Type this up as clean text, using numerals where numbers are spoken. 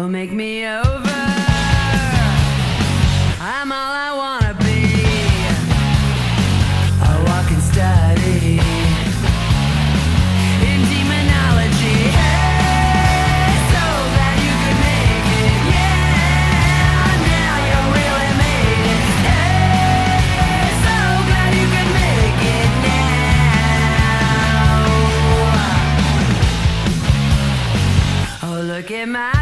make me over. I'm all I wanna be, a walking study in demonology. Hey, so glad you could make it. Yeah, now you really made it. Hey, so glad you could make it now. Oh, look at my